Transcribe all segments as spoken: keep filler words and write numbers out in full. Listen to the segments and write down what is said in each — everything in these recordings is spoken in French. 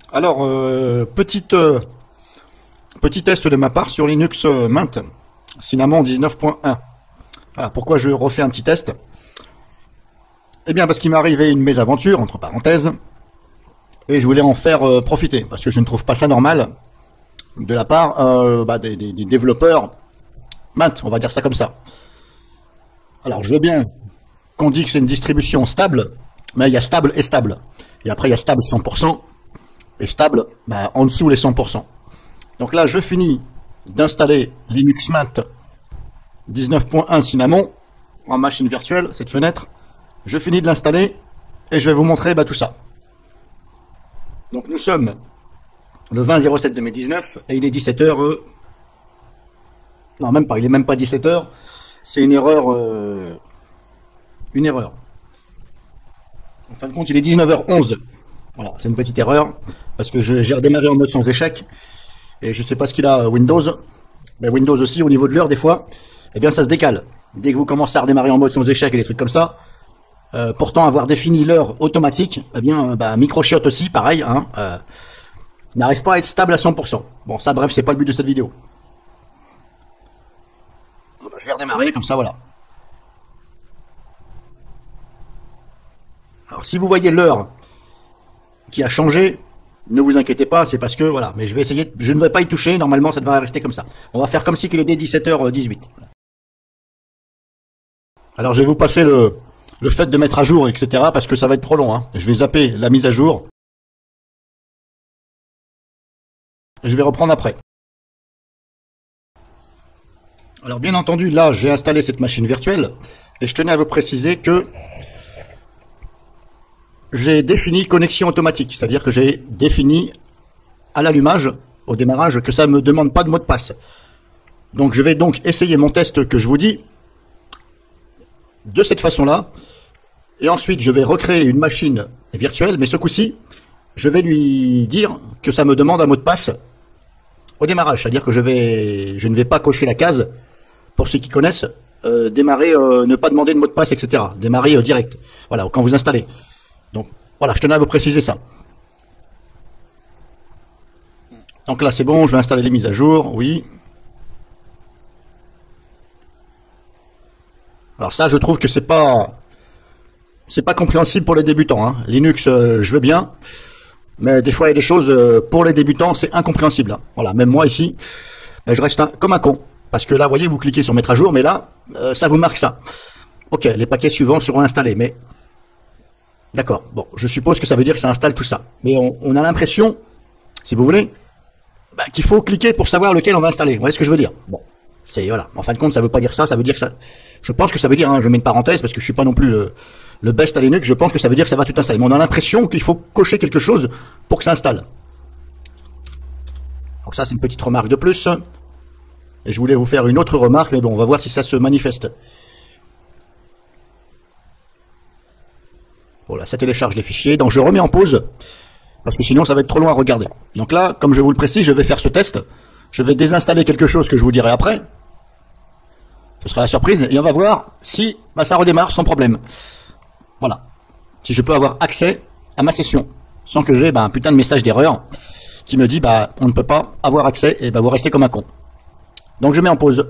Alors, euh, petite, euh, petit test de ma part sur Linux euh, Mint, Cinnamon dix-neuf point un. Alors, pourquoi je refais un petit test? Eh bien, parce qu'il m'est arrivé une mésaventure, entre parenthèses, et je voulais en faire euh, profiter, parce que je ne trouve pas ça normal de la part euh, bah, des, des, des développeurs Mint, on va dire ça comme ça. Alors, je veux bien qu'on dise que c'est une distribution stable, mais il y a stable et stable. Et après, il y a stable cent pour cent, et stable bah, en dessous les cent pour cent. Donc là, je finis d'installer Linux Mint dix-neuf point un Cinnamon en machine virtuelle, cette fenêtre. Je finis de l'installer et je vais vous montrer bah, tout ça. Donc nous sommes le vingt zéro sept deux mille dix-neuf et il est dix-sept heures. Euh... Non, même pas, il est même pas dix-sept heures. C'est une erreur. Euh... Une erreur. En fin de compte, il est dix-neuf heures onze. Voilà, c'est une petite erreur parce que j'ai redémarré en mode sans échec et je sais pas ce qu'il a Windows. Mais Windows aussi, au niveau de l'heure, des fois, eh bien ça se décale. Dès que vous commencez à redémarrer en mode sans échec et des trucs comme ça, euh, pourtant avoir défini l'heure automatique, eh bien bah, Microshot aussi, pareil, hein, euh, n'arrive pas à être stable à cent pour cent. Bon, ça, bref, c'est pas le but de cette vidéo. Bon, bah, je vais redémarrer comme ça, voilà. Alors, si vous voyez l'heure qui a changé, ne vous inquiétez pas, c'est parce que, voilà, mais je vais essayer, je ne vais pas y toucher, normalement ça devrait rester comme ça. On va faire comme si qu'il était dix-sept heures dix-huit. Alors je vais vous passer le, le fait de mettre à jour, et cetera, parce que ça va être trop long, hein. Je vais zapper la mise à jour. Et je vais reprendre après. Alors bien entendu, là, j'ai installé cette machine virtuelle, et je tenais à vous préciser que j'ai défini connexion automatique, c'est-à-dire que j'ai défini à l'allumage, au démarrage, que ça ne me demande pas de mot de passe. Donc je vais donc essayer mon test que je vous dis de cette façon-là, et ensuite je vais recréer une machine virtuelle, mais ce coup-ci, je vais lui dire que ça me demande un mot de passe au démarrage, c'est-à-dire que je, vais, je ne vais pas cocher la case, pour ceux qui connaissent, euh, démarrer, euh, ne pas demander de mot de passe, et cetera. Démarrer euh, direct, voilà, quand vous installez. Donc voilà, je tenais à vous préciser ça. Donc là c'est bon, je vais installer les mises à jour, oui. Alors ça, je trouve que c'est pas c'est pas compréhensible pour les débutants, hein. Linux, euh, je veux bien, mais des fois il y a des choses euh, pour les débutants, c'est incompréhensible, hein. Voilà, même moi ici, euh, je reste un, comme un con, parce que là, vous voyez, vous cliquez sur mettre à jour, mais là, euh, ça vous marque ça. Ok, les paquets suivants seront installés, mais d'accord, bon, je suppose que ça veut dire que ça installe tout ça. Mais on, on a l'impression, si vous voulez, bah, qu'il faut cliquer pour savoir lequel on va installer. Vous voyez ce que je veux dire? Bon, c'est, voilà, en fin de compte, ça veut pas dire ça, ça veut dire que ça... Je pense que ça veut dire, hein, je mets une parenthèse, parce que je suis pas non plus le, le best à Linux, je pense que ça veut dire que ça va tout installer. Mais on a l'impression qu'il faut cocher quelque chose pour que ça installe. Donc ça, c'est une petite remarque de plus. Et je voulais vous faire une autre remarque, mais bon, on va voir si ça se manifeste. Voilà, ça télécharge les fichiers, donc je remets en pause, parce que sinon ça va être trop loin à regarder. Donc là, comme je vous le précise, je vais faire ce test, je vais désinstaller quelque chose que je vous dirai après, ce sera la surprise, et on va voir si bah, ça redémarre sans problème. Voilà, si je peux avoir accès à ma session, sans que j'ai bah, un putain de message d'erreur, qui me dit, bah, on ne peut pas avoir accès, et bah, vous restez comme un con. Donc je mets en pause.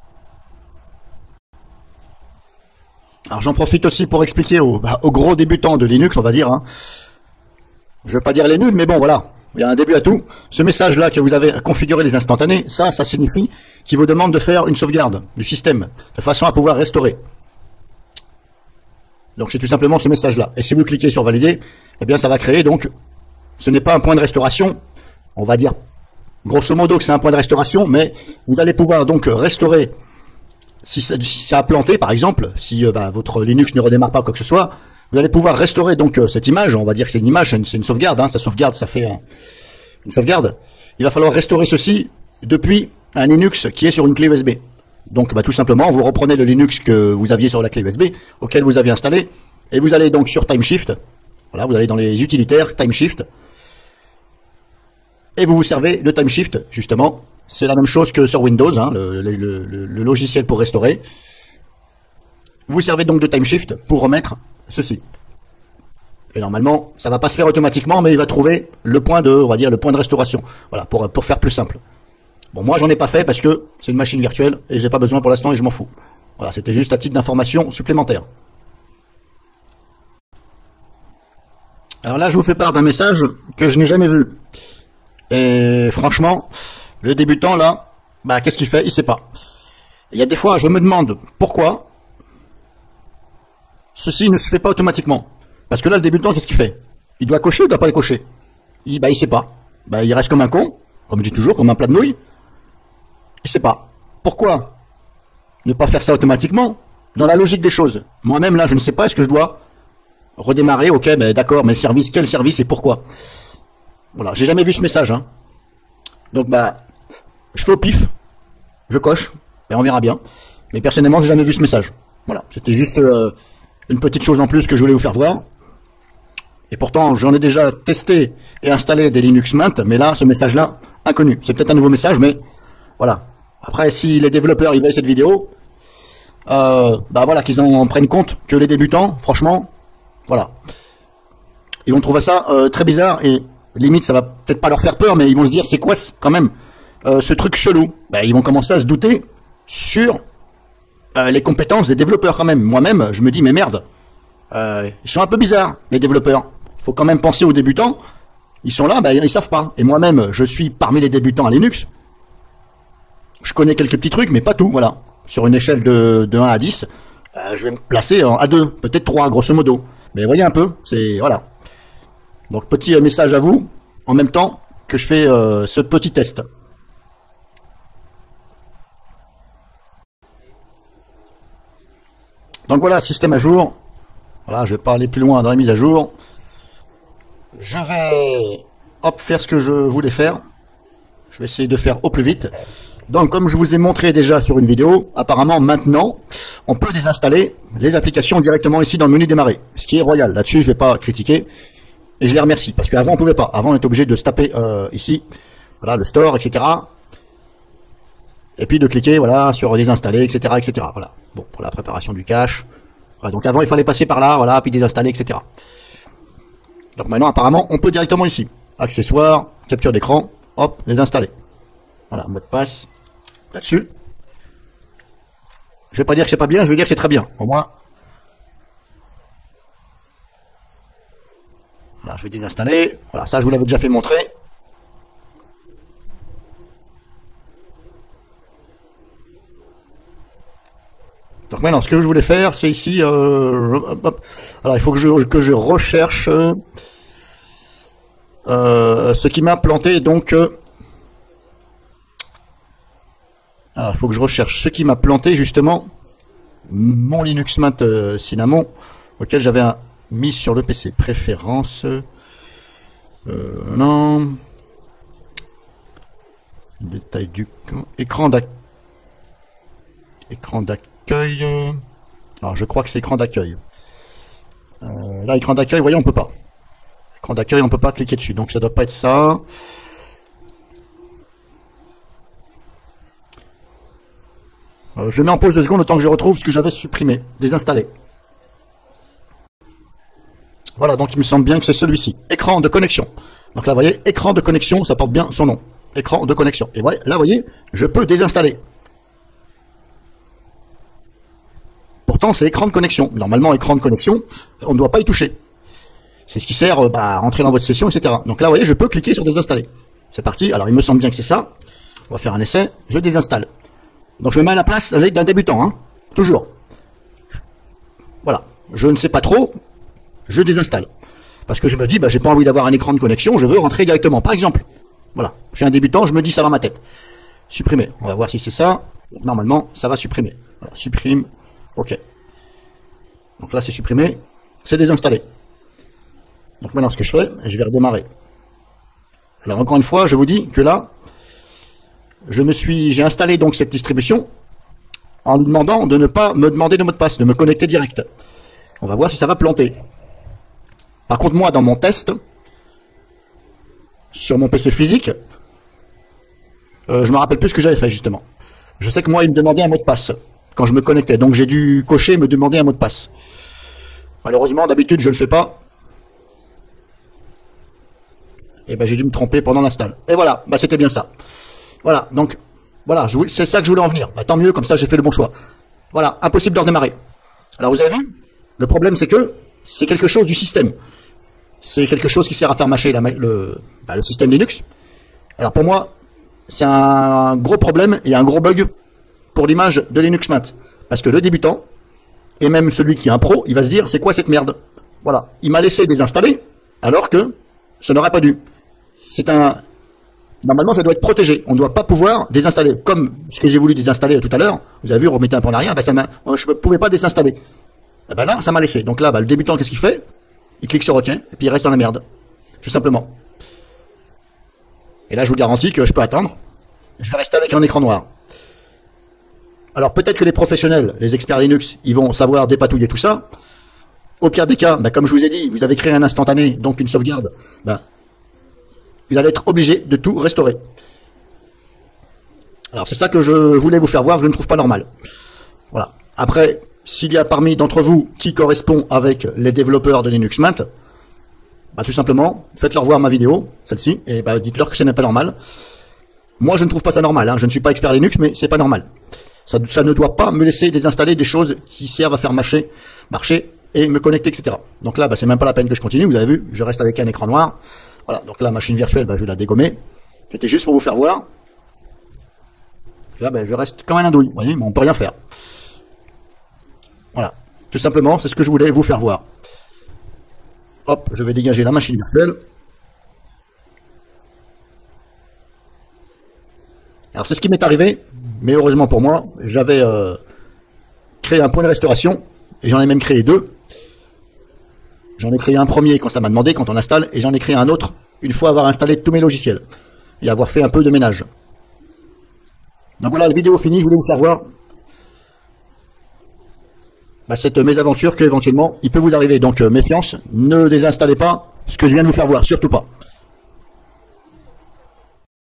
Alors j'en profite aussi pour expliquer aux, bah, aux gros débutants de Linux, on va dire, hein. Je ne veux pas dire les nuls, mais bon voilà, il y a un début à tout. Ce message-là que vous avez à configurer les instantanés, ça, ça signifie qu'il vous demande de faire une sauvegarde du système, de façon à pouvoir restaurer. Donc c'est tout simplement ce message-là. Et si vous cliquez sur valider, eh bien ça va créer, donc, ce n'est pas un point de restauration, on va dire, grosso modo que c'est un point de restauration, mais vous allez pouvoir donc restaurer. Si ça, si ça a planté, par exemple, si euh, bah, votre Linux ne redémarre pas quoi que ce soit, vous allez pouvoir restaurer donc euh, cette image. On va dire que c'est une image, c'est une, une sauvegarde. Hein, ça sauvegarde, ça fait euh, une sauvegarde. Il va falloir restaurer ceci depuis un Linux qui est sur une clé U S B. Donc, bah, tout simplement, vous reprenez le Linux que vous aviez sur la clé U S B, auquel vous aviez installé, et vous allez donc sur TimeShift. Voilà, vous allez dans les utilitaires, TimeShift, et vous vous servez de TimeShift justement. C'est la même chose que sur Windows, hein, le, le, le, le logiciel pour restaurer. Vous servez donc de TimeShift pour remettre ceci. Et normalement, ça va pas se faire automatiquement, mais il va trouver le point de, on va dire, le point de restauration. Voilà, pour, pour faire plus simple. Bon, moi, j'en ai pas fait parce que c'est une machine virtuelle et j'ai pas besoin pour l'instant et je m'en fous. Voilà, c'était juste à titre d'information supplémentaire. Alors là, je vous fais part d'un message que je n'ai jamais vu. Et franchement, le débutant, là, bah, qu'est-ce qu'il fait? Il sait pas. Il y a des fois, je me demande pourquoi ceci ne se fait pas automatiquement. Parce que là, le débutant, qu'est-ce qu'il fait? Il doit cocher ou il doit pas les cocher? Il, bah, il sait pas. Bah, il reste comme un con, comme je dis toujours, comme un plat de nouilles. Il sait pas. Pourquoi ne pas faire ça automatiquement? Dans la logique des choses. Moi-même, là, je ne sais pas, est-ce que je dois redémarrer? Ok, ben d'accord, mais service, quel service et pourquoi? Voilà, j'ai jamais vu ce message. Hein. Donc, bah, je fais au pif, je coche, et on verra bien. Mais personnellement, j'ai jamais vu ce message. Voilà, c'était juste euh, une petite chose en plus que je voulais vous faire voir. Et pourtant, j'en ai déjà testé et installé des Linux Mint, mais là, ce message-là, inconnu. C'est peut-être un nouveau message, mais voilà. Après, si les développeurs ils voient cette vidéo, euh, bah voilà, qu'ils en prennent compte que les débutants, franchement, voilà. Ils vont trouver ça euh, très bizarre et limite, ça va peut-être pas leur faire peur, mais ils vont se dire, c'est quoi quand même euh, ce truc chelou? Bah, ils vont commencer à se douter sur euh, les compétences des développeurs quand même. Moi-même, je me dis, mais merde, euh, ils sont un peu bizarres, les développeurs. Faut quand même penser aux débutants. Ils sont là, bah, ils savent pas. Et moi-même, je suis parmi les débutants à Linux. Je connais quelques petits trucs, mais pas tout, voilà. Sur une échelle de, de un à dix, euh, je vais me placer en A deux, peut-être trois, grosso modo. Mais voyez un peu, c'est... voilà. Donc, petit message à vous, en même temps que je fais euh, ce petit test. Donc voilà, système à jour. Voilà, je vais pas aller plus loin dans la mise à jour. Je vais hop, faire ce que je voulais faire. Je vais essayer de faire au plus vite. Donc, comme je vous ai montré déjà sur une vidéo, apparemment maintenant, on peut désinstaller les applications directement ici dans le menu démarrer. Ce qui est royal. Là-dessus, je vais pas critiquer. Et je les remercie. Parce qu'avant, on pouvait pas. Avant, on était obligé de se taper euh, ici. Voilà, le store, et cetera. Et puis de cliquer, voilà, sur désinstaller, et cetera, et cetera. Voilà. Bon, pour la préparation du cache. Voilà, donc avant, il fallait passer par là, voilà, puis désinstaller, et cetera. Donc maintenant, apparemment, on peut directement ici. Accessoires, capture d'écran, hop, désinstaller. Voilà, mot de passe. Là-dessus. Je vais pas dire que c'est pas bien, je vais dire que c'est très bien. Au moins. Voilà, je vais désinstaller. Voilà, ça je vous l'avais déjà fait montrer. Donc maintenant, ce que je voulais faire, c'est ici. Euh, hop, hop. Alors, il faut que je, que je recherche euh, ce qui m'a planté. Donc, euh, alors, il faut que je recherche ce qui m'a planté justement mon Linux Mint euh, Cinnamon auquel j'avais mis sur le P C. Préférences. Euh, non. Détail du écran d'accueil. Écran d'accueil. Alors je crois que c'est écran d'accueil. Euh, là, écran d'accueil, vous voyez, on peut pas. Écran d'accueil, on peut pas cliquer dessus. Donc ça doit pas être ça. Euh, je mets en pause deux secondes le temps que je retrouve ce que j'avais supprimé, désinstallé. Voilà, donc il me semble bien que c'est celui-ci. Écran de connexion. Donc là, vous voyez, écran de connexion, ça porte bien son nom. Écran de connexion. Et voilà, là, vous voyez, je peux désinstaller. Pourtant, c'est écran de connexion. Normalement, écran de connexion, on ne doit pas y toucher. C'est ce qui sert bah, à rentrer dans votre session, et cetera. Donc là, vous voyez, je peux cliquer sur désinstaller. C'est parti. Alors, il me semble bien que c'est ça. On va faire un essai. Je désinstalle. Donc, je me mets à la place d'un débutant. Hein. Toujours. Voilà. Je ne sais pas trop. Je désinstalle. Parce que je me dis, bah, j'ai pas envie d'avoir un écran de connexion. Je veux rentrer directement. Par exemple. Voilà. Je suis un débutant. Je me dis ça dans ma tête. Supprimer. On va voir si c'est ça. Normalement, ça va supprimer. Voilà. Supprime. OK. Donc là, c'est supprimé. C'est désinstallé. Donc maintenant, ce que je fais, je vais redémarrer. Alors encore une fois, je vous dis que là, je me suis, j'ai installé donc cette distribution en lui demandant de ne pas me demander de mot de passe, de me connecter direct. On va voir si ça va planter. Par contre, moi, dans mon test, sur mon P C physique, euh, je me rappelle plus ce que j'avais fait justement. Je sais que moi, il me demandait un mot de passe quand je me connectais. Donc j'ai dû cocher, me demander un mot de passe. Malheureusement, d'habitude, je ne le fais pas. et ben j'ai dû me tromper pendant l'install. Et voilà, bah c'était bien ça. Voilà, donc voilà, c'est ça que je voulais en venir. Bah, tant mieux, comme ça j'ai fait le bon choix. Voilà, impossible de redémarrer. Alors vous avez vu, le problème c'est que c'est quelque chose du système. C'est quelque chose qui sert à faire mâcher la, le, bah, le système Linux. Alors pour moi, c'est un gros problème et un gros bug pour l'image de Linux Mint. Parce que le débutant, et même celui qui est un pro, il va se dire, c'est quoi cette merde? Voilà, il m'a laissé désinstaller, alors que ça n'aurait pas dû. C'est un... Normalement, ça doit être protégé. On ne doit pas pouvoir désinstaller. Comme ce que j'ai voulu désinstaller tout à l'heure, vous avez vu, remettez un peu en arrière, ben ça m'a... je ne pouvais pas désinstaller. Et ben là, ça m'a laissé. Donc là, ben, le débutant, qu'est-ce qu'il fait? Il clique sur OK, et puis il reste dans la merde. Tout simplement. Et là, je vous garantis que je peux attendre. Je vais rester avec un écran noir. Alors peut-être que les professionnels, les experts Linux, ils vont savoir dépatouiller tout ça. Au pire des cas, ben, comme je vous ai dit, vous avez créé un instantané, donc une sauvegarde. Ben, vous allez être obligé de tout restaurer. Alors c'est ça que je voulais vous faire voir, que je ne trouve pas normal. Voilà. Après, s'il y a parmi d'entre vous qui correspond avec les développeurs de Linux Mint, bah, tout simplement, faites-leur voir ma vidéo, celle-ci, et bah, dites-leur que ce n'est pas normal. Moi, je ne trouve pas ça normal, hein. Je ne suis pas expert Linux, mais c'est pas normal. Ça, ça ne doit pas me laisser désinstaller des choses qui servent à faire marcher, marcher et me connecter, et cetera. Donc là, bah, c'est même pas la peine que je continue, vous avez vu, je reste avec un écran noir. Voilà, donc la machine virtuelle, bah, je vais la dégommer. C'était juste pour vous faire voir. Là, bah, je reste comme un andouille, vous voyez, mais on peut rien faire. Voilà, tout simplement, c'est ce que je voulais vous faire voir. Hop, je vais dégager la machine virtuelle. Alors c'est ce qui m'est arrivé, mais heureusement pour moi, j'avais euh, créé un point de restauration, et j'en ai même créé deux. J'en ai créé un premier quand ça m'a demandé, quand on installe, et j'en ai créé un autre une fois avoir installé tous mes logiciels, et avoir fait un peu de ménage. Donc voilà, la vidéo finie, je voulais vous faire voir bah, cette mésaventure que éventuellement il peut vous arriver. Donc euh, méfiance, ne désinstallez pas ce que je viens de vous faire voir, surtout pas.